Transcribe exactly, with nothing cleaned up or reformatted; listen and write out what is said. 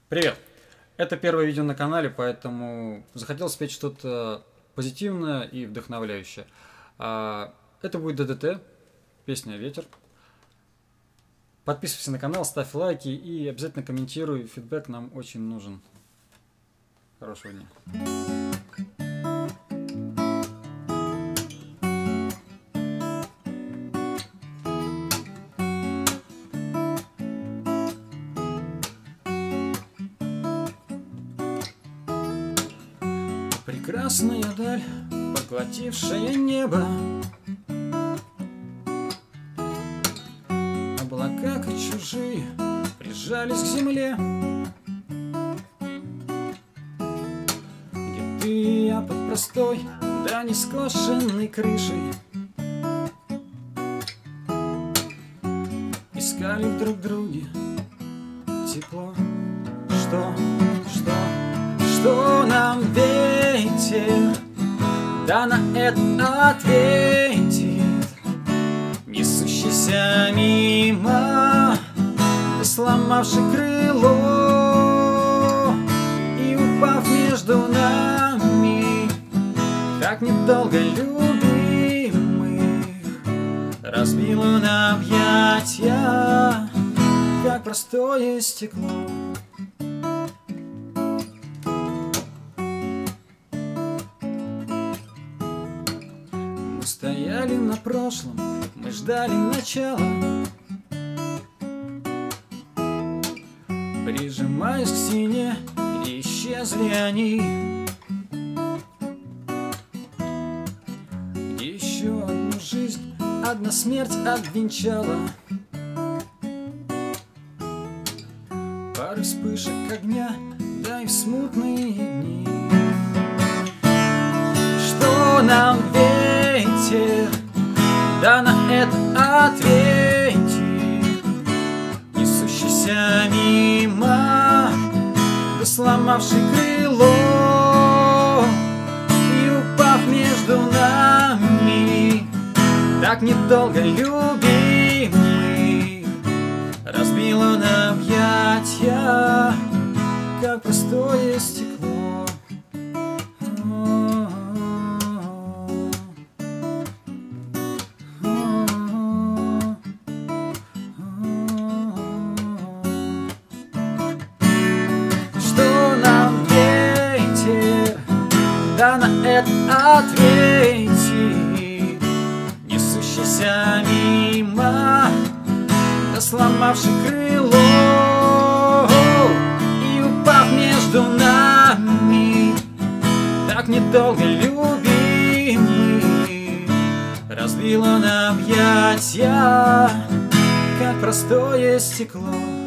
Привет! Это первое видео на канале, поэтому захотел спеть что-то позитивное и вдохновляющее. А, Это будет ДДТ, песня «Ветер». Подписывайся на канал, ставь лайки и обязательно комментируй. Фидбэк нам очень нужен. Хорошего дня. Прекрасная даль, поглотившая небо, облака, как чужие, прижались к земле. Где ты и я под простой, да не скошенной крышей, искали в друг друге тепло. Что, что, что нам ветер, да на это ответит, несущийся мимо, да сломавший крыло и упав между нами, так недолго любимых, разбил он объятья, как простое стекло. Стояли на прошлом, мы ждали начала, прижимаясь к стене, и исчезли они. Где еще одну жизнь, одна смерть обвенчала, пары вспышек огня, да и в смутные дни. Что нам ветер, да на это ответит, несущийся мимо, да сломавший крыло и упав между нами, так недолго любимый, разбил он объятья, как простое стекло. Да на это ответит, несущийся мимо, да сломавший крыло и упав между нами, так недолго любимый, разбил он объятья, как простое стекло.